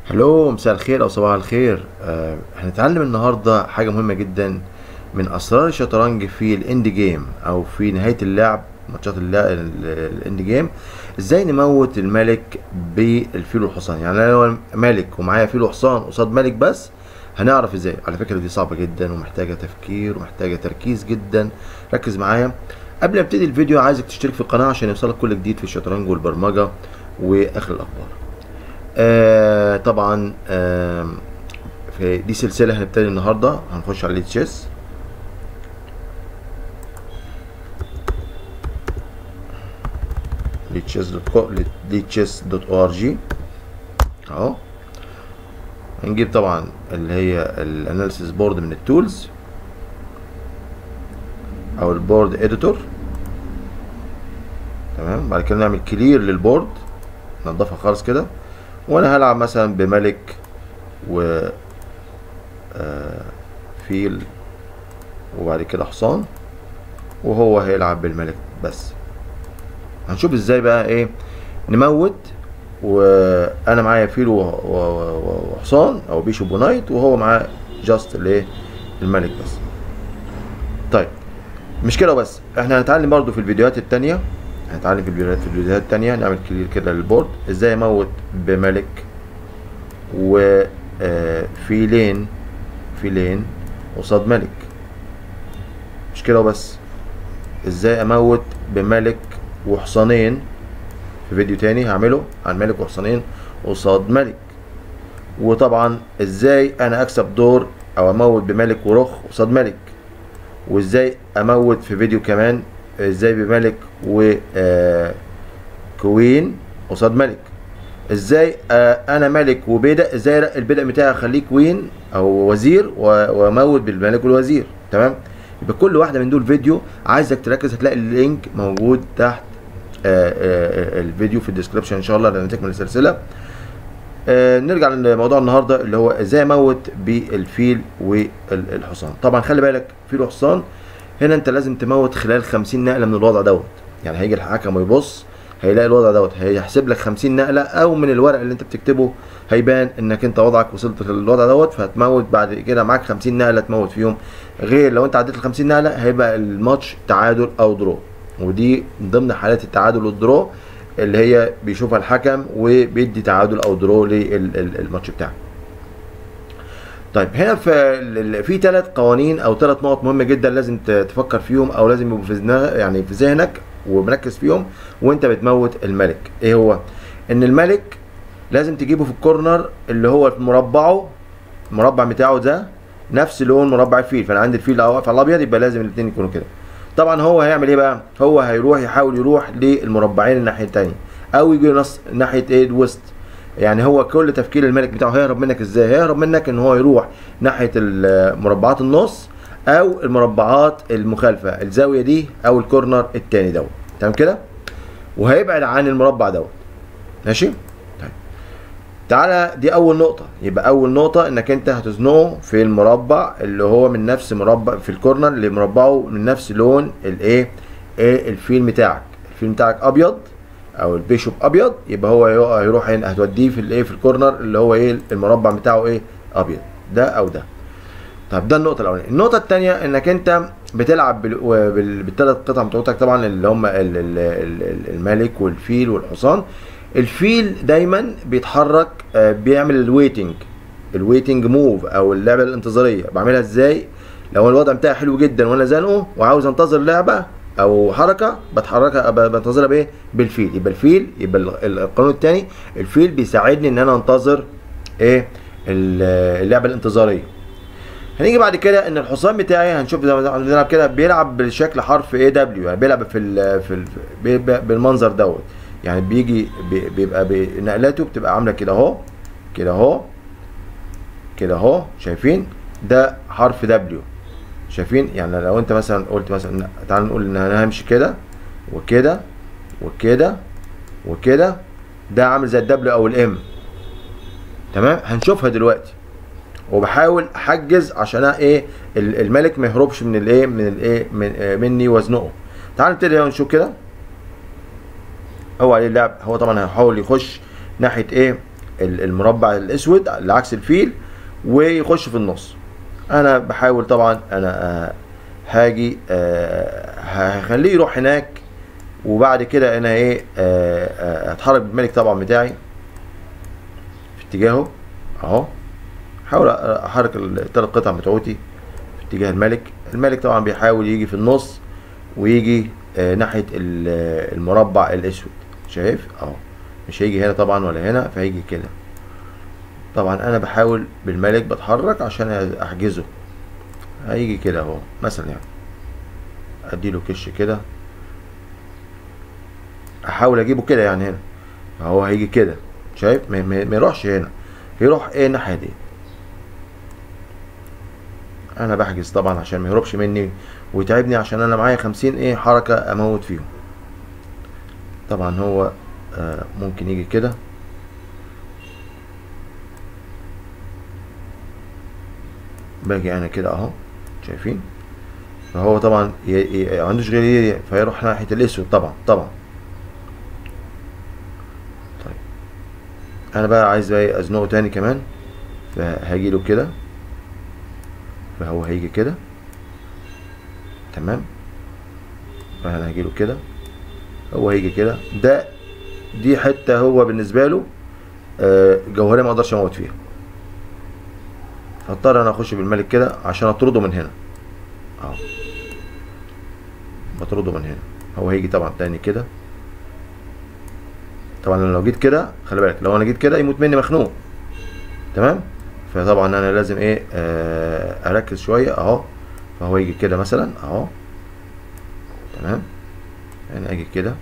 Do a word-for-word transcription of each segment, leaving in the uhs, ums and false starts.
هلو، مساء الخير او صباح الخير. آه، هنتعلم النهارده حاجه مهمه جدا من اسرار الشطرنج في الاند جيم او في نهايه اللعب، ماتشات اللعب الاند جيم. ازاي نموت الملك بالفيل والحصان؟ يعني انا لو ملك ومعايا فيل وحصان قصاد ملك بس، هنعرف ازاي. على فكره دي صعبه جدا ومحتاجه تفكير ومحتاجه تركيز جدا. ركز معايا. قبل ما ابتدي الفيديو عايزك تشترك في القناه عشان يوصلك كل جديد في الشطرنج والبرمجه واخر الاخبار. آه طبعا آه في دي سلسله هنبتدي النهارده. هنخش على تشيس. لتشيس دوت كوم لتشيس دوت او ار جي اهو. هنجيب طبعا اللي هي الاناليسيس بورد من التولز او البورد اديتور. تمام. بعد كده نعمل كلير للبورد، ننضفها خالص كده. وانا هلعب مثلا بملك و آه فيل وبعد كده حصان، وهو هيلعب بالملك بس. هنشوف ازاي بقى ايه نموت، وانا معايا فيل وحصان او بيشوب ونايت، وهو معاه جاست الايه الملك بس. طيب مش كده بس، احنا هنتعلم برضو في الفيديوهات التانية. هنتعلم في الفيديوهات في الفيديوهات التانية نعمل كلير كده للبورد، ازاي اموت بملك وفيلين فيلين قصاد ملك. مش كده وبس، ازاي اموت بملك وحصانين في فيديو تاني هعمله عن ملك وحصانين قصاد ملك. وطبعا ازاي انا اكسب دور او اموت بملك ورخ قصاد ملك. وازاي اموت في فيديو كمان ازاي بملك و كوين قصاد ملك. ازاي انا ملك وبيدق، ازاي البيدق بتاعي اخليه كوين او وزير واموت بالملك والوزير. تمام. يبقى كل واحده من دول فيديو، عايزك تركز. هتلاقي اللينك موجود تحت آآ آآ الفيديو في الديسكربشن ان شاء الله لما تكمل السلسله. نرجع لموضوع النهارده اللي هو ازاي اموت بالفيل والحصان. طبعا خلي بالك، فيل وحصان هنا انت لازم تموت خلال خمسين نقله من الوضع دوت. يعني هيجي الحكم ويبص هيلاقي الوضع دوت، هيحسب لك خمسين نقله، او من الورق اللي انت بتكتبه هيبان انك انت وضعك وصلت للوضع دوت، فهتموت بعد كده معاك خمسين نقله تموت فيهم. غير لو انت عديت ال خمسين نقله هيبقى الماتش تعادل او درو، ودي من ضمن حالات التعادل والدرو اللي هي بيشوفها الحكم وبيدي تعادل او درو للماتش بتاعك. طيب هنا في في ثلاث قوانين او ثلاث نقط مهمه جدا لازم تفكر فيهم، او لازم يبقوا في يعني في ذهنك ومركز فيهم وانت بتموت الملك. ايه هو؟ ان الملك لازم تجيبه في الكورنر اللي هو في مربعه، المربع بتاعه ده نفس لون مربع الفيل. فانا عندي الفيل واقف على الابيض، يبقى لازم الاثنين يكونوا كده. طبعا هو هيعمل ايه بقى؟ هو هيروح يحاول يروح للمربعين الناحيه الثانيه، او يجي نص ناحيه ايه الوسط. يعني هو كل تفكير الملك بتاعه هيهرب منك ازاي؟ هيهرب منك ان هو يروح ناحيه مربعات النص او المربعات المخالفه، الزاويه دي او الكورنر الثاني دوت. تمام كده؟ وهيبعد عن المربع دوت. ماشي؟ طيب تعالى، دي اول نقطه. يبقى اول نقطه انك انت هتزنقه في المربع اللي هو من نفس مربع في الكورنر اللي مربعه من نفس لون الايه ايه الفيل بتاعك. الفيل بتاعك ابيض او البيشوب ابيض، يبقى هو هيروح هنا هتوديه في الايه في الكورنر اللي هو ايه المربع بتاعه ايه ابيض، ده او ده. طب ده النقطه الاولانيه. النقطه الثانيه انك انت بتلعب بالثلاث قطع بتوعتك طبعا اللي هم الملك والفيل والحصان. الفيل دايما بيتحرك، بيعمل الويتنج الويتنج موف او اللعبه الانتظاريه. بعملها ازاي؟ لو الوضع بتاعي حلو جدا وانا زنقه وعاوز انتظر لعبه او حركه، بتحركها بنتظرها بايه؟ بالفيل. يبقى الفيل، يبقى القانون الثاني الفيل بيساعدني ان انا انتظر ايه اللعبه الانتظاريه. هنيجي بعد كده ان الحصان بتاعي هنشوف زي ما بنلعب كده بيلعب بالشكل حرف ايه دبليو، يعني بيلعب في ال في ال بالمنظر دوت. يعني بيجي بيبقى نقلاته بتبقى عامله كده اهو، كده اهو، كده اهو. شايفين ده حرف دبليو؟ شايفين؟ يعني لو انت مثلا قلت مثلا تعال نقول ان انا همشي كده وكده وكده وكده، ده عامل زي الدبليو او الام. تمام. هنشوفها دلوقتي وبحاول احجز عشان ايه الملك ما يهربش من الايه من الايه من مني وازنقه. تعال نبتدي نشوف كده. هو عليه اللعب، هو طبعا هيحاول يخش ناحيه ايه المربع الاسود اللي عكس الفيل ويخش في النص. انا بحاول طبعا انا هاجي هخليه يروح هناك، وبعد كده انا ايه هتحرك بالملك طبعا بتاعي في اتجاهه اهو. احاول احرك الثلاث قطع بتوعتي في اتجاه الملك. الملك طبعا بيحاول يجي في النص ويجي ناحيه المربع الاسود، شايف اهو، مش هيجي هنا طبعا ولا هنا، فهيجي كده. طبعا انا بحاول بالملك بتحرك عشان احجزه، هيجي كده اهو مثلا، يعني اديله كش كده، احاول اجيبه كده يعني هنا اهو، هيجي كده شايف، ما يروحش هنا، يروح ايه الناحيه دي. انا بحجز طبعا عشان ما يهربش مني ويتعبني، عشان انا معايا خمسين ايه حركه اموت فيهم. طبعا هو آه ممكن يجي كده، باجي انا كده اهو شايفين، فهو طبعا ما عندوش غير فيروح ناحيه الاسود طبعا طبعا. طيب انا بقى عايز بقى ازنقه تاني كمان، فهاجي له كده، فهو هيجي كده تمام، فانا هاجي له كده، هو هيجي كده. ده دي حته هو بالنسبه له آه جوهريه ما اقدرش اموت فيها، هضطر انا اخش بالملك كده عشان اطرده من هنا اهو، بطرده من هنا. هو هيجي طبعا تاني كده، طبعا انا لو جيت كده خلي بالك، لو انا جيت كده يموت مني مخنوق تمام. فطبعا انا لازم ايه آه اركز شويه اهو. فهو يجي كده مثلا اهو تمام، انا اجي كده،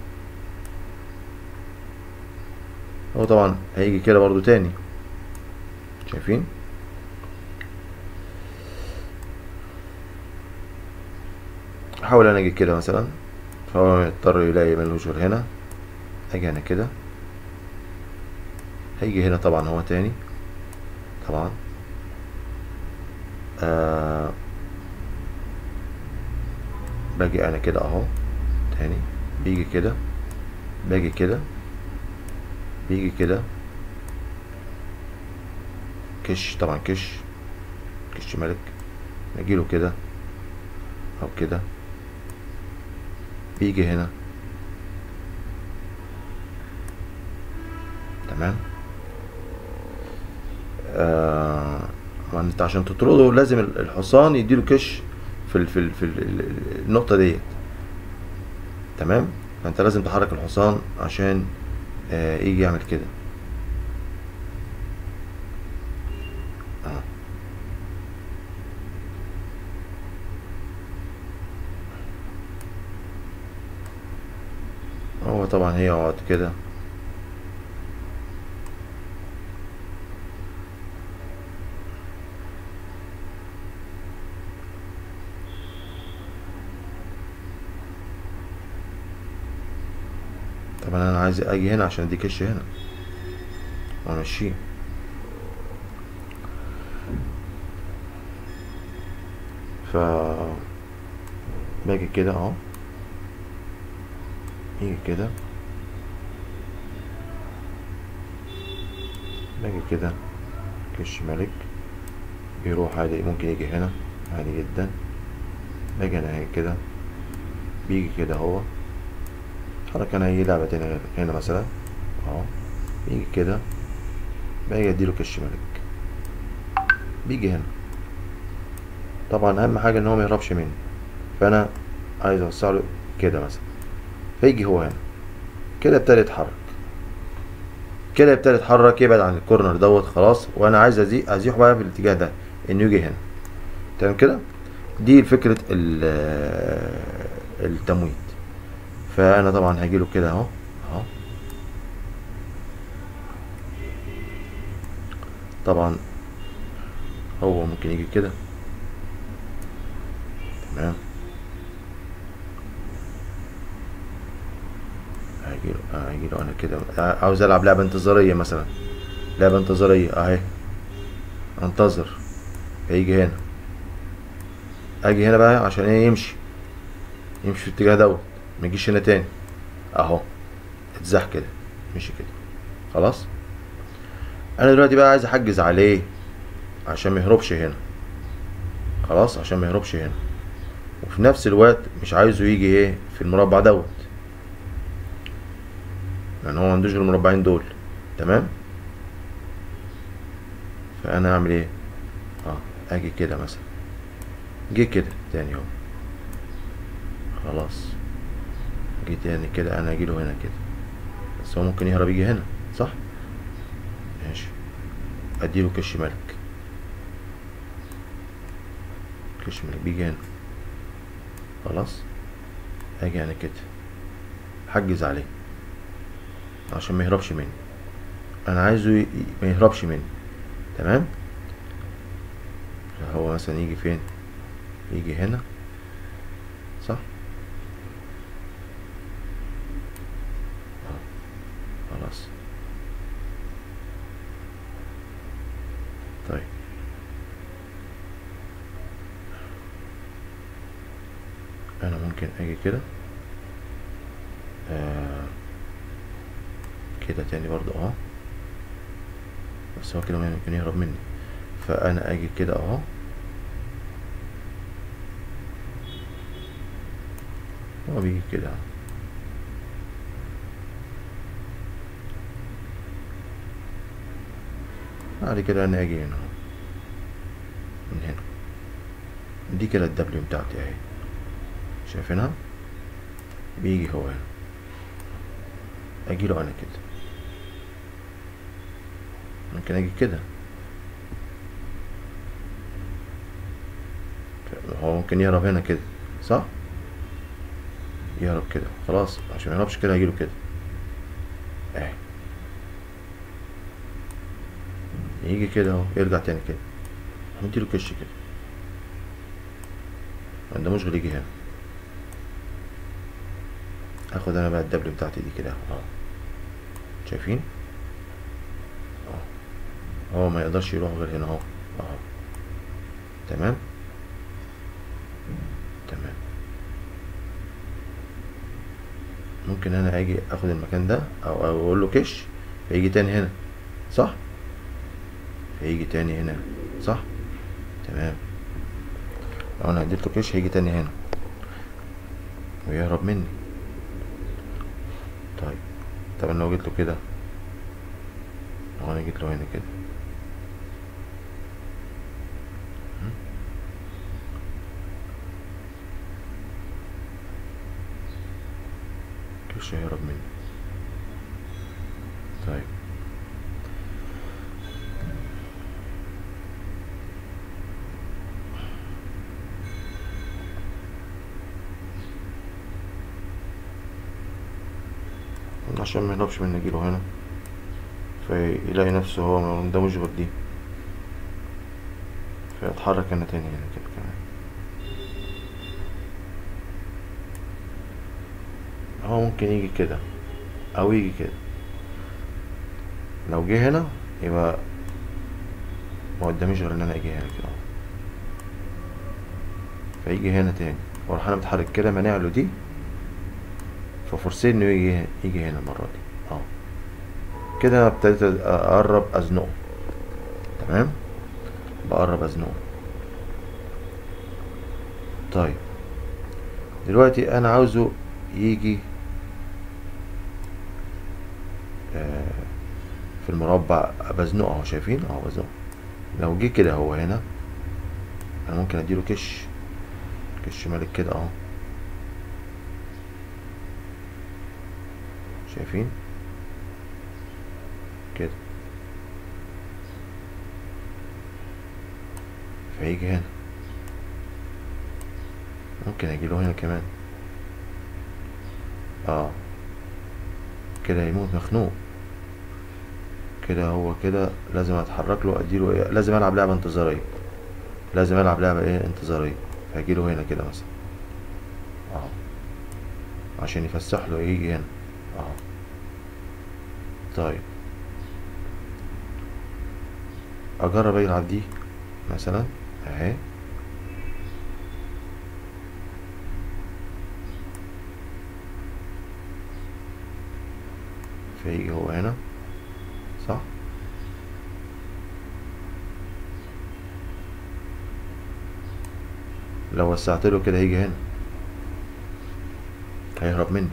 هو طبعا هيجي كده برضو تاني شايفين. احاول انا اجي كده مثلا، فهو يضطر يلاقي ملوش غير هنا. اجي انا كده، هيجي هنا طبعا هو تاني طبعا آه باجي انا كده اهو تاني، بيجي كده، باجي كده، بيجي كده كش طبعا كش كش ملك، نجيله كده او كده، بيجي هنا تمام. آه انت عشان تطرده لازم الحصان يديله كش في ال في ال في ال النقطة ديت تمام. فانت لازم تحرك الحصان عشان آه يجي يعمل كده آه. هو طبعا هي يقعد كده، طبعا انا عايز اجي هنا عشان ادي كش هنا وامشيه. ف باجي كده اهو، يجي كده، باجي كده كش ملك، بيروح عادي، ممكن يجي هنا عادي جدا. باجي انا هيك كده، بيجي كده هو حركة، انا هي لعبة تاني هنا مثلا اهو، بيجي كده، باجي اديله كش ملك، بيجي هنا. طبعا اهم حاجة ان هو ميهربش مني، فانا عايز اوسعله كده مثلا، فيجي هو هنا كده، ابتدى يتحرك كده، ابتدى يتحرك يبعد عن الكورنر دوت خلاص. وانا عايز ازيحه بقى في الاتجاه ده، انه يجي هنا تمام كده. دي فكرة التمويت. فانا طبعا هجيله كده اهو اهو، طبعا هو ممكن يجي كده تمام، هجيله هجيله انا كده، عاوز العب لعبة انتظارية مثلا، لعبة انتظارية اهي، انتظر، هيجي هنا، اجي هنا بقى عشان ايه يمشي يمشي في الاتجاه دوت، ما يجيش هنا تاني اهو، اتزاح كده، مشي كده خلاص. انا دلوقتي بقى عايز احجز عليه عشان ما يهربش هنا، خلاص عشان ما يهربش هنا، وفي نفس الوقت مش عايزه يجي ايه في المربع دوت، لان هو ما عندوش غير المربعين دول. تمام. فانا اعمل ايه؟ اه اجي كده مثلا، جه كده تاني اهو، خلاص جه تاني كده، انا اجيله هنا كده، بس هو ممكن يهرب يجي هنا، صح؟ ماشي، اديله كش ملك، كش ملك بيجي هنا، خلاص اجي انا كده حجز عليه عشان ما يهربش مني، انا عايزه ي... ما يهربش مني. تمام. فهو مثلا يجي فين؟ يجي هنا، صح؟ خلاص. طيب انا ممكن اجي كده آه كده تاني برضو اهو، بس هو كده ممكن يهرب مني، فانا اجي كده اهو، هو بيجي كده اهو. بعد كده انا اجي هنا اهو، من هنا، دي كده الدبليو بتاعتي اهي، شايفينها؟ بيجي هو هنا، اجيله انا كده، ممكن اجي كده، هو ممكن يهرب هنا كده، صح؟ يهرب كده، خلاص عشان ما يهربش كده هجيله كده اهي، يجي كده اهو، يرجع تاني كده، هنديله كش كده، ما عندهوش غير يجي هنا، اخد انا بقى الدبليو بتاعتي دي كده اهو، شايفين؟ اهو هو ما يقدرش يروح غير هنا اهو، اهو. تمام. تمام. ممكن انا اجي اخد المكان ده او أو اقول له كش، فيجي تاني هنا، صح؟ فيجي تاني هنا، صح؟ تمام. لو انا اديته كش هيجي تاني هنا ويهرب مني. طيب طب انا لو جيت له كده، لو انا جيت له هنا كده، كش هيهرب مني. طيب عشان ما يهربش مني اجيله هنا، فيلاقي نفسه هو ما قداموش غير دي، فيتحرك انا تاني هنا كده كمان. هو ممكن يجي كده او يجي كده، لو جه هنا يبقى ما قداميش غير ان انا اجي هنا كده، فيجي هنا تاني واروح انا متحرك كده مانع له دي، ففرصتي انه يجي يجي هنا المره دي اهو كده، ابتديت اقرب ازنقه. تمام، بقرب ازنقه. طيب دلوقتي انا عاوزه يجي آه في المربع، بزنقه اهو، شايفين اهو بزنقه. لو جه كده هو هنا، انا ممكن اديله كش، كش مالك كده اهو، شايفين كده، فيجي هنا، ممكن اجيله هنا كمان اه كده، يموت مخنوق كده. هو كده لازم اتحرك له، اديله ايه، لازم العب لعبه انتظاريه، لازم العب لعبه ايه انتظاريه. فهجيله هنا كده مثلا اهو، عشان يفسح له يجي هنا اهو. طيب اجرب العب دي مثلا اهي، فيجي هو هنا، صح؟ لو وسعت له كده هيجي هنا، هيهرب مني.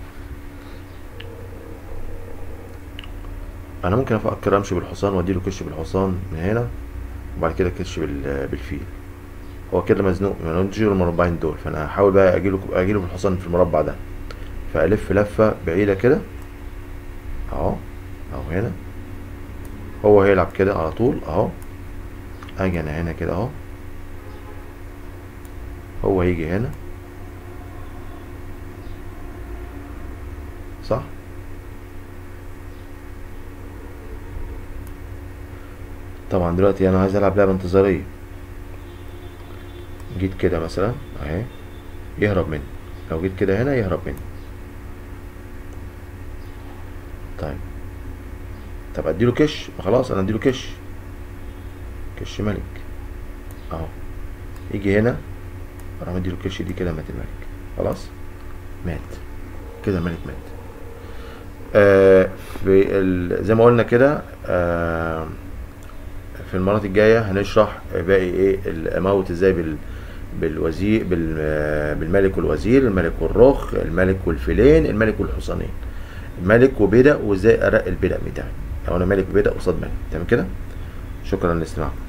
انا ممكن افكر امشي بالحصان واديله كش بالحصان من هنا، وبعد كده كش بالفيل. هو كده مزنوق، ما نجي المربعين دول، فانا هحاول بقى اجيله اجيله بالحصان في المربع ده، فالف لفه بعيده كده اهو، اهو هنا هو هيلعب كده على طول اهو. اجي انا هنا كده اهو، هو هيجي هنا صح. طبعا دلوقتي انا عايز العب لعبه انتظاريه، جيت كده مثلا اهي يهرب مني، لو جيت كده هنا يهرب مني. طيب طب اديله كش، خلاص انا اديله كش، كش ملك اهو، يجي هنا اروح اديله كش دي كده، مات الملك خلاص، مات كده، الملك مات. آه في ال... زي ما قلنا كده، آه في المرات الجايه هنشرح باقي ايه الموت ازاي بال بالوزير بال... بالملك والوزير، الملك والرخ، الملك والفيلين، الملك والحصانين، ملك وبدأ، وازاي ارق البدأ بتاعي لو انا ملك وبدأ قصاد ملك. تمام كده، شكرا لاستماعكم.